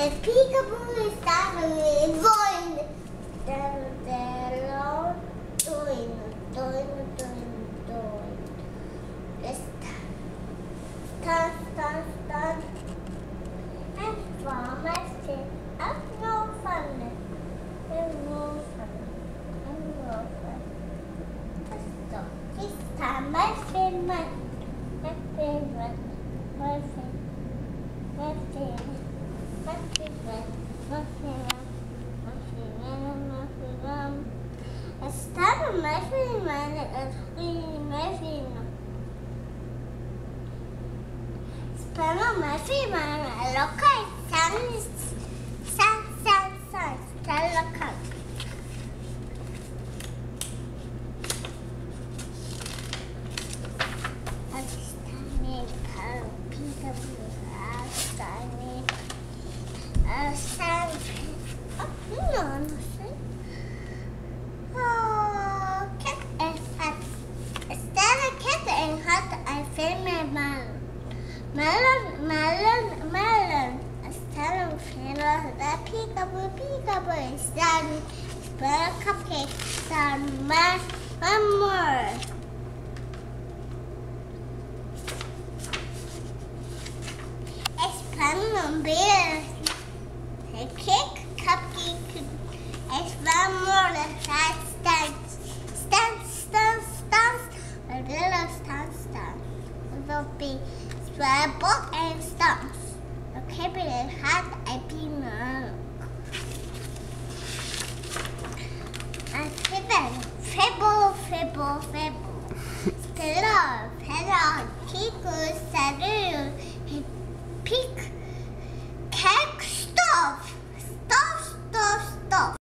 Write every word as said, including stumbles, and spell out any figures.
peekaboo started going. Down, doing, doing, doing, doing. It's start, start, start. And from my feet, I'm no fun. I'm no fun. I'm no fun. So this time my favorite, my favorite, my favorite, my favorite, my favorite, my favorite. Estava mais filmando, mais filmando. Estava mais filmando. Local, sun, sun, sun, sun. Está local. No, no sé. Oh, cat and hat. Instead of cat and hat, I found my melon. Melon, melon, melon. Instead of melon, the peekaboo, peekaboo. Instead of spell cupcake, some mash, one more. Expand on beer. A cake, cupcake. It's one more that stands, stands, stands, stands, a little stand, stand. It will be square and stumps. Okay, but it had a peanut. And fibble, fibble, fibble, fibble. Still, fellow, Kiko, Saru, he picked.